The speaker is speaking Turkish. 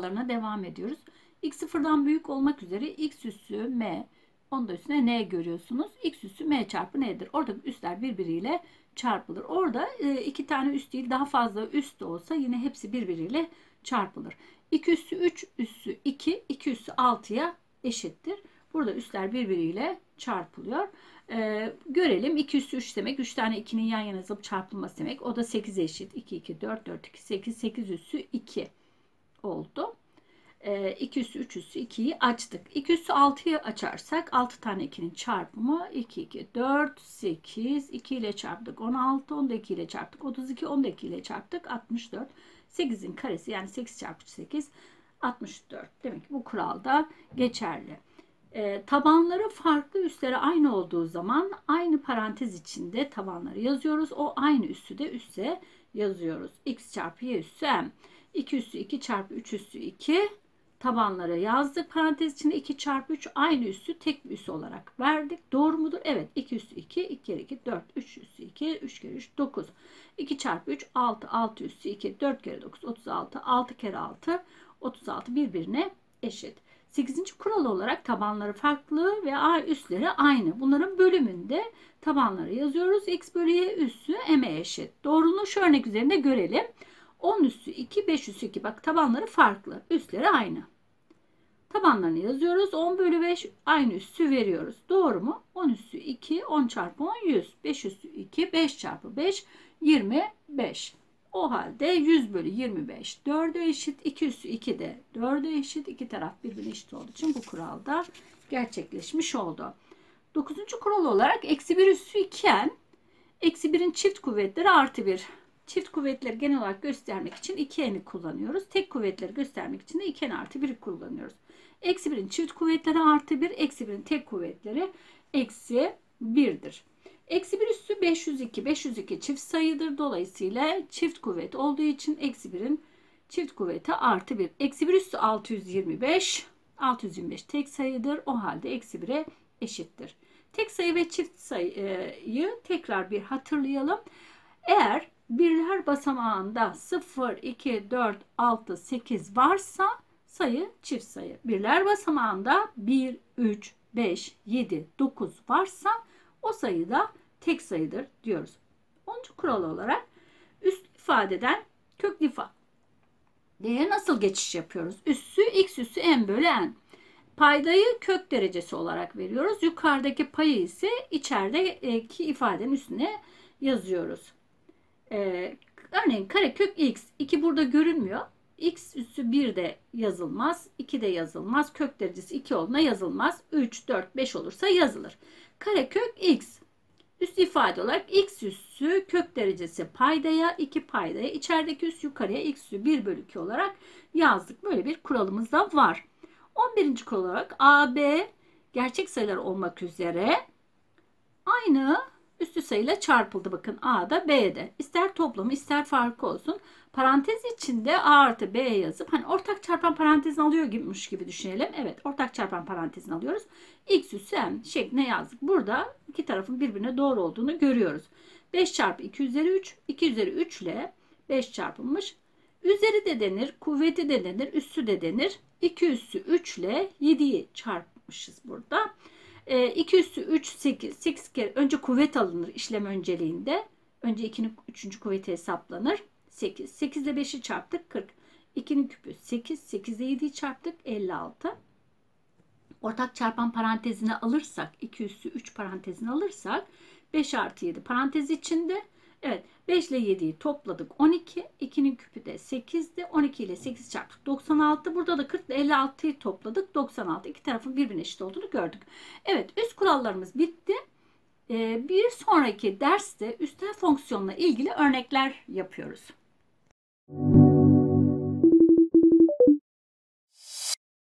kurallarına devam ediyoruz. X sıfırdan büyük olmak üzere x üssü m, onun da üstüne n görüyorsunuz. X üssü m çarpı n'dir. Orada üsler birbiriyle çarpılır. Orada iki tane üst değil, daha fazla üst de olsa yine hepsi birbiriyle çarpılır. 2 üssü 3 üssü 2, 2 üssü 6'ya eşittir. Burada üsler birbiriyle çarpılıyor. Görelim. 2 üssü 3 demek. 3 tane 2'nin yan yana yazılıp çarpılması demek. O da 8'e eşit. 2, 2, 4, 4, 2, 8. 8 üssü 2 oldu. 2 üssü 3 üssü 2'yi açtık. 2 üssü 6'yı açarsak 6 tane 2'nin çarpımı 2, 2, 4, 8. 2 ile çarptık. 16. 10 da 2 ile çarptık. 32. 10 da 2 ile çarptık. 64. 8'in karesi yani 8 çarpı 8 64. Demek ki bu kuralda geçerli. Tabanları farklı, üstleri aynı olduğu zaman aynı parantez içinde tabanları yazıyoruz. O aynı üssü de üsse yazıyoruz. X çarpı y üssü m. 2 üssü 2 çarpı 3 üssü 2. Tabanları yazdık. Parantez içinde 2 çarpı 3 aynı üssü tek bir üssü olarak verdik. Doğru mudur? Evet. 2 üssü 2, 2 kere 2, 4, 3 üssü 2, 3 kere 3, 9. 2 çarpı 3, 6, 6 üssü 2, 4 kere 9, 36, 6 kere 6, 36 birbirine eşit. 8. kural olarak tabanları farklı ve a üsleri aynı. Bunların bölümünde tabanları yazıyoruz. X bölü y üssü m'e eşit. Doğruluğunu şu örnek üzerinde görelim. 10 üssü 2, 5 üssü 2. Bak tabanları farklı. Üsleri aynı. Tabanlarını yazıyoruz. 10 bölü 5 aynı üssü veriyoruz. Doğru mu? 10 üssü 2, 10 çarpı 10 100. 5 üssü 2, 5 çarpı 5 25. O halde 100 bölü 25 4'e eşit. 2 üssü 2 de 4'e eşit. İki taraf birbirine eşit olduğu için bu kuralda gerçekleşmiş oldu. 9. kural olarak eksi 1 üssü 2n. Eksi 1'in çift kuvvetleri artı 1. Çift kuvvetleri genel olarak göstermek için 2n'i kullanıyoruz. Tek kuvvetleri göstermek için de 2n artı 1'i kullanıyoruz. Eksi 1'in çift kuvvetleri artı 1. Eksi 1'in tek kuvvetleri eksi 1'dir. Eksi 1 üssü 502. 502 çift sayıdır. Dolayısıyla çift kuvvet olduğu için eksi 1'in çift kuvveti artı 1. Eksi 1 üssü 625. 625 tek sayıdır. O halde eksi 1'e eşittir. Tek sayı ve çift sayıyı tekrar bir hatırlayalım. Eğer birler basamağında 0, 2, 4, 6, 8 varsa sayı çift sayı. Birler basamağında 1, 3, 5, 7, 9 varsa o sayı da tek sayıdır diyoruz. 10. kural olarak üslü ifadeden köklü ifadeye nasıl geçiş yapıyoruz? Üssü x üssü n bölü n. Paydayı kök derecesi olarak veriyoruz. Yukarıdaki payı ise içerideki ifadenin üstüne yazıyoruz. Örneğin karekök x. 2 burada görünmüyor. X üssü 1 de yazılmaz. 2 de yazılmaz. Kök derecesi 2 olduğuna yazılmaz. 3, 4, 5 olursa yazılır. Karekök x. Üst ifade olarak x üssü kök derecesi paydaya, 2 paydaya, içerideki üs yukarıya x üssü 1 bölü 2 olarak yazdık. Böyle bir kuralımız da var. 11. kural olarak a, b gerçek sayılar olmak üzere aynı üstü sayıyla çarpıldı. Bakın A'da B'de. İster toplamı ister farkı olsun. Parantez içinde A artı B yazıp hani ortak çarpan parantezini alıyor gibiymiş gibi düşünelim. Evet, ortak çarpan parantezini alıyoruz. X üssü m şeklinde yazdık. Burada iki tarafın birbirine doğru olduğunu görüyoruz. 5 çarpı 2 üzeri 3. 2 üzeri 3 ile 5 çarpılmış. Üzeri de denir, kuvveti de denir, üssü de denir. 2 üssü 3 ile 7'yi çarpmışız burada. 2 üssü 3, 8. 8 kere önce kuvvet alınır işlem önceliğinde. Önce 2'nin 3. kuvveti hesaplanır. 8. 8 ile 5'i çarptık 40. 2'nin küpü 8. 8 ile 7'yi çarptık 56. Ortak çarpan parantezine alırsak 2 üssü 3 parantezine alırsak 5 artı 7 parantez içinde. Evet, 5 ile 7'yi topladık 12. 2'nin küpü de 8'di. 12 ile 8 çarptık 96. Burada da 40 ile 56'yı topladık 96. İki tarafın birbirine eşit olduğunu gördük. Evet, üst kurallarımız bitti. Bir sonraki derste üstel fonksiyonla ilgili örnekler yapıyoruz.